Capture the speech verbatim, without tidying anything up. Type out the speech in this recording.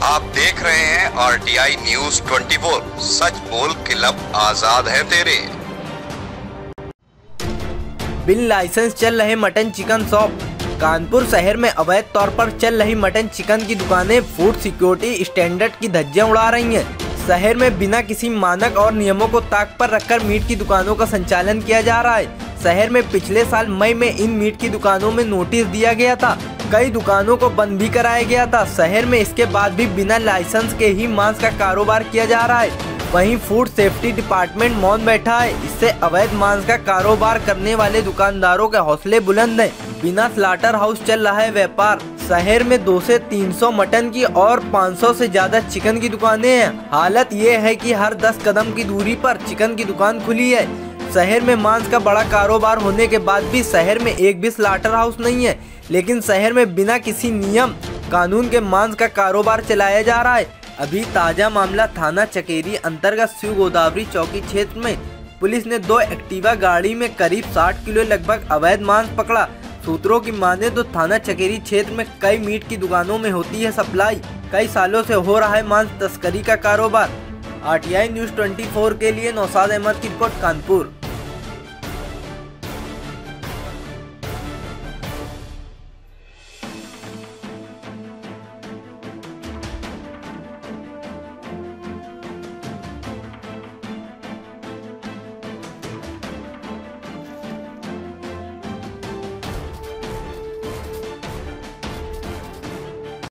आप देख रहे हैं आरटीआई न्यूज चौबीस। सच बोल क्लब आजाद है तेरे। बिन लाइसेंस चल रहे मटन चिकन शॉप। कानपुर शहर में अवैध तौर पर चल रही मटन चिकन की दुकानें फूड सिक्योरिटी स्टैंडर्ड की धज्जियां उड़ा रही हैं। शहर में बिना किसी मानक और नियमों को ताक पर रखकर मीट की दुकानों का संचालन किया जा रहा है। शहर में पिछले साल मई में इन मीट की दुकानों में नोटिस दिया गया था। कई दुकानों को बंद भी कराया गया था। शहर में इसके बाद भी बिना लाइसेंस के ही मांस का कारोबार किया जा रहा है। वहीं फूड सेफ्टी डिपार्टमेंट मौन बैठा है। इससे अवैध मांस का कारोबार करने वाले दुकानदारों के हौसले बुलंद हैं। बिना स्लाटर हाउस चल रहा है व्यापार। शहर में दो से तीन सौ मटन की और पाँच सौ से ज्यादा चिकन की दुकानें हैं। हालत ये है कि हर दस कदम की दूरी पर चिकन की दुकान खुली है। शहर में मांस का बड़ा कारोबार होने के बाद भी शहर में एक भी स्लाटर हाउस नहीं है। लेकिन शहर में बिना किसी नियम कानून के मांस का कारोबार चलाया जा रहा है। अभी ताजा मामला थाना चकेरी अंतर्गत शिव गोदावरी चौकी क्षेत्र में पुलिस ने दो एक्टिवा गाड़ी में करीब साठ किलो लगभग अवैध मांस पकड़ा। सूत्रों की माने तो थाना चकेरी क्षेत्र में कई मीट की दुकानों में होती है सप्लाई। कई सालों से हो रहा है मांस तस्करी का कारोबार। आरटीआई न्यूज चौबीस के लिए नौशाद अहमद की रिपोर्ट कानपुर।